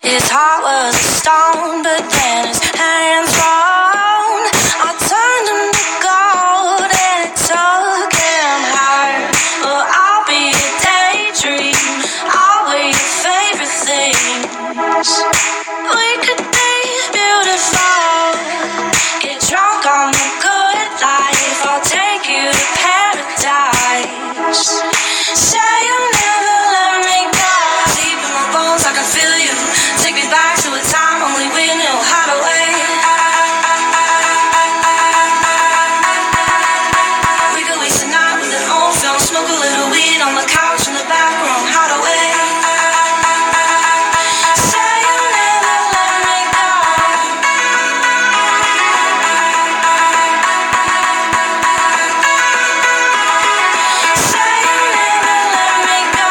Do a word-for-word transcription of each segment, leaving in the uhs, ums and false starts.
His heart was a stone, but then his hands rolled. I turned him to gold and it took him higher. Well, I'll be a daydream, I'll be your favorite things. We could be beautiful, get drunk on the good life. I'll take you to paradise. Say you'll never let me go. Deep in my bones, I can feel you. Take me back to a time only we knew how to wait. We could waste a night with an old film, smoke a little weed on the couch in the back room. How to wait. Say you'll never let me go. Say you'll never let me go.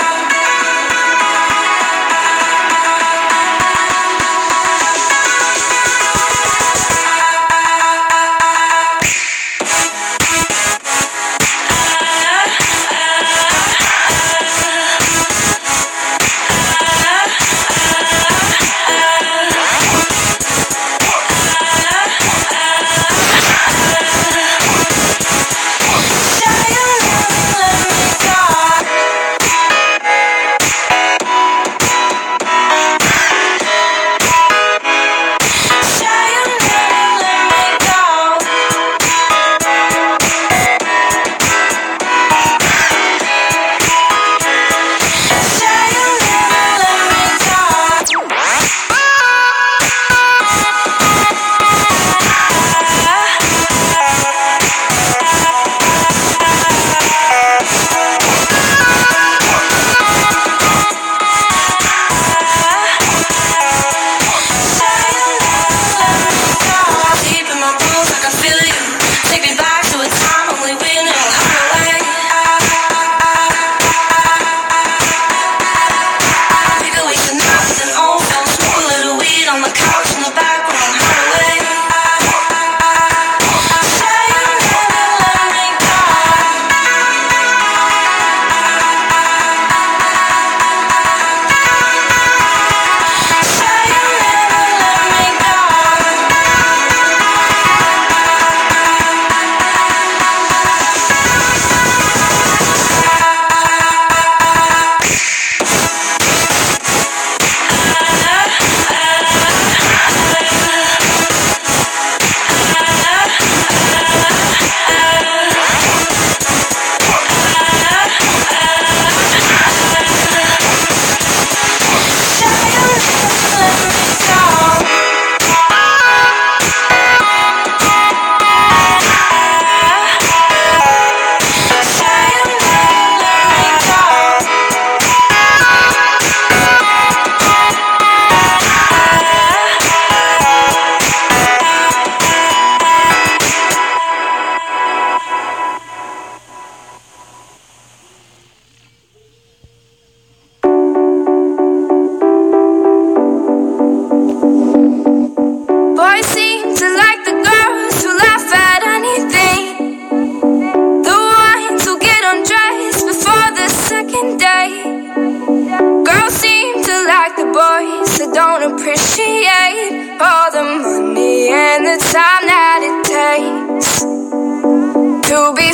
Deep in my bones, I can feel you. Take me back to a time only we knew how to wait. We could waste a night with an old film, smoke a little weed on the couch in the back room. How to wait. Say you'll never let me go. Say you'll never let me go. Boys seem to like the girls who laugh at anything, the ones who get undressed before the second date. Girls seem to like the boys that don't appreciate all the money and the time that it takes to be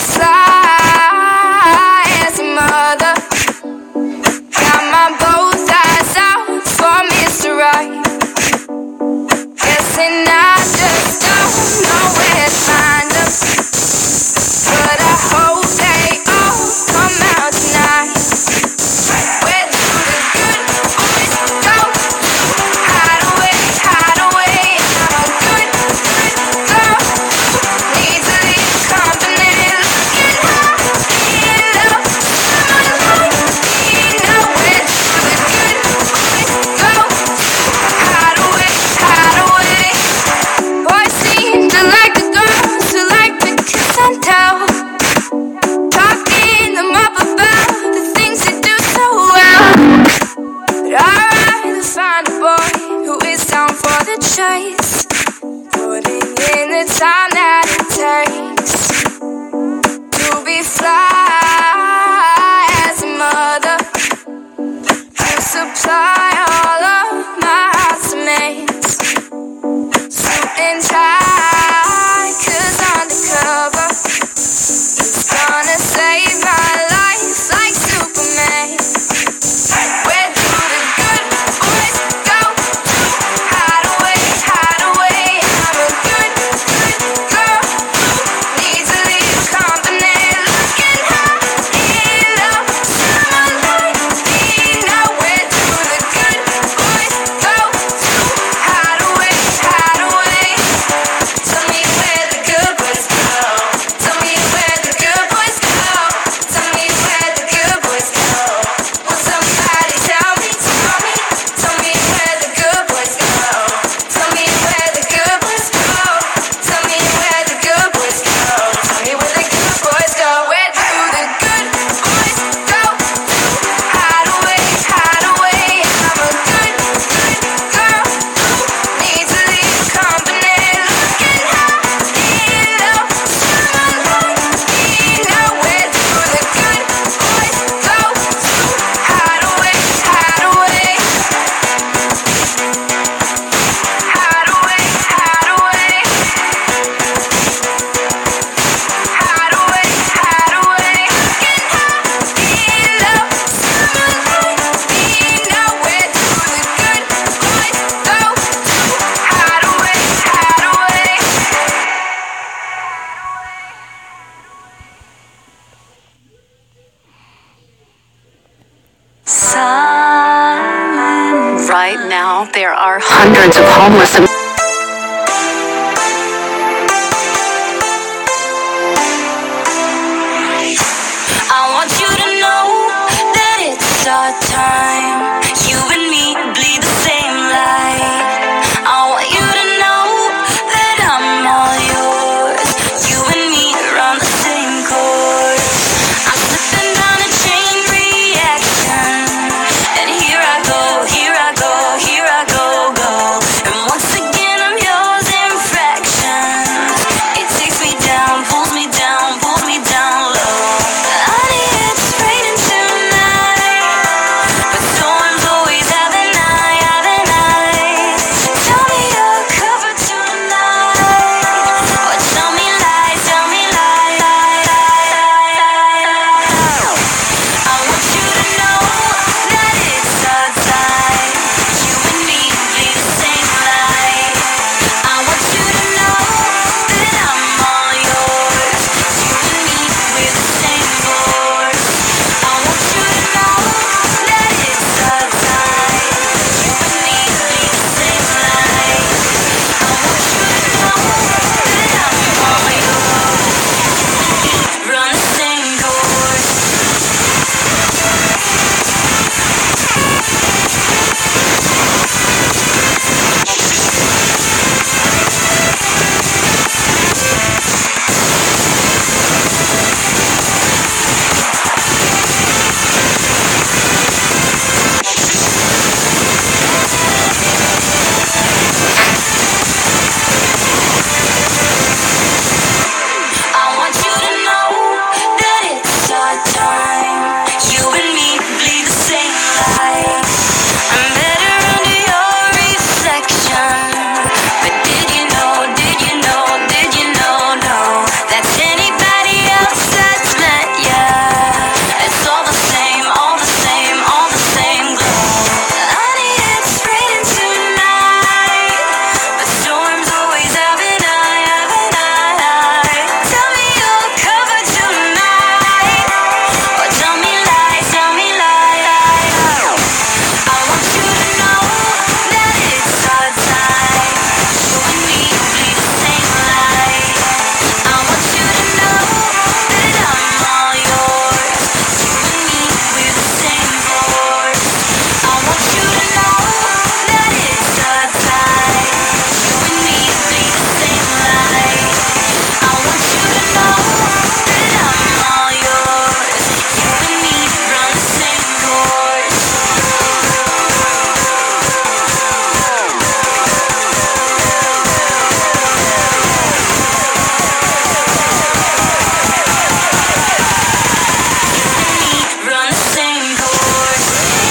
fly as a mother. Got my both eyes out for Mister Right. Guessing I just don't know where to find them, but I hope they all come out tonight. Where do the good boys go? Hide away, hide away. I'm a good, good girl who needs a little company. Looking high in love, someone like me. Know where do the good boys go? Hide away, hide away. Boys seem to like the girls who like to kiss and tell, talking them up about the things they do so well. But I'd rather find a boy who is down for the chase, putting in the time that it takes to be fly as a mother, to supply all of my right now there are hundreds of homeless Americans. Our time, you and me bleed the same light. I want you to know that I'm all yours. You and me run the same course. I'm slipping down a chain reaction, and here I go, here I go, here I go, go. And once again I'm yours in fractions. It takes me down, pulls me down, pulls me down low. Honey, it's raining tonight. Storms always have a night, have a night. Tell me you're covered tonight, or tell me lies, tell me lies, lies, lies, lies. I want you to know that it's our time. You and me bleed the same light. I want you to know that I'm all yours. You and me, we're the same force. I want you to know that it's our time. You and me bleed the same light. I want you to know that I'm all yours. Run the same course. I want you to know that it's our time. You and me bleed the same light. I'm better under your reflection. But did you know, did you know, did you know, no, that's anybody else that's met ya. It's all the same, all the same, all the same glow. Honey, it's raining tonight, but storms always have a night, have a night. Tell me you're covered tonight, or tell me lies, tell me lies. I want you to know that it's our time. You and me bleed the same light. I want you to know that I'm all yours. You and me, we're the same force. I want you to know that it's our time. You and me bleed the same light. I want you to know that I'm all yours. You and me run the same course. Run the same course.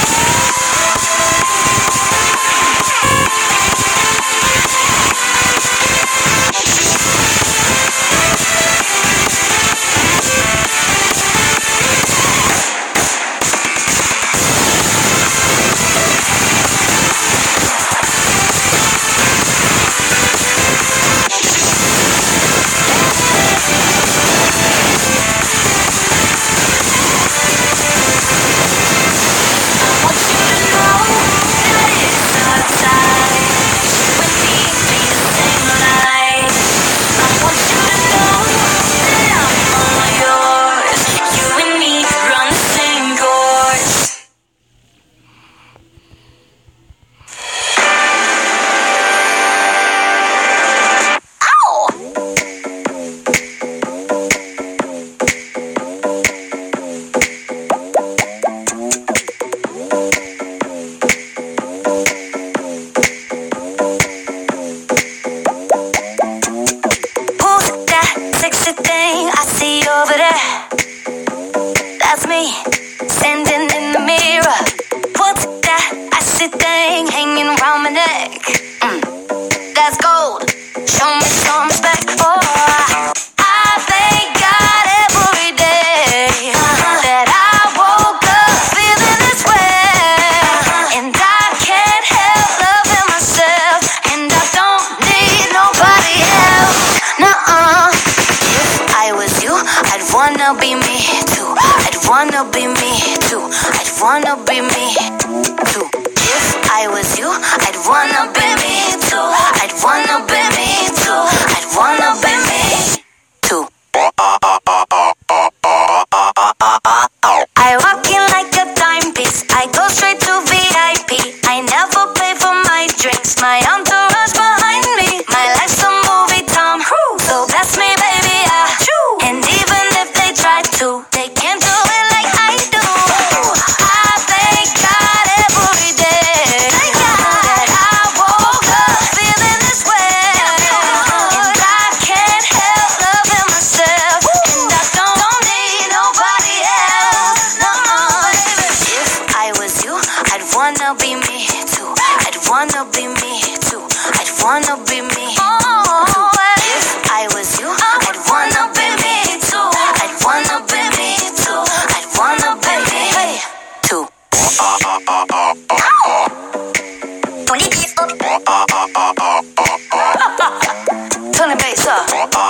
I want you to know that it's our time. You and me bleed the same light. I want you to know that I'm all yours. You and me run the same course. Who's that sexy thing I see over there? That's me, standing in the mirror. What's that icy thing hanging around my neck? Mm, that's gold. Show me some respect. Oh, I, I thank God every day that I woke up feeling this way. And I can't help loving myself, and I don't need nobody else. Nuh-uh. If I was you, I'd wanna be me too. I'd wanna be me too. I'd wanna be me too. If I was me too. I'd wanna be me too. I'd wanna be me too. If I was you, I'd wanna be me too. I'd wanna be me too. I'd wanna be me too. Turn the bass up.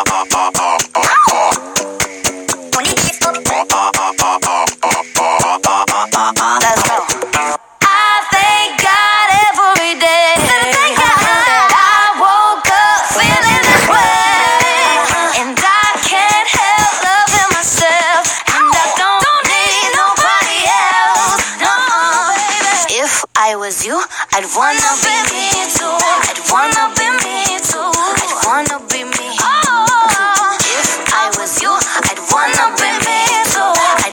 Let's go. I thank God every day that I woke up feeling this way, and I can't help loving myself, and I don't need nobody else. No, baby. If I was you, I'd wanna be me too.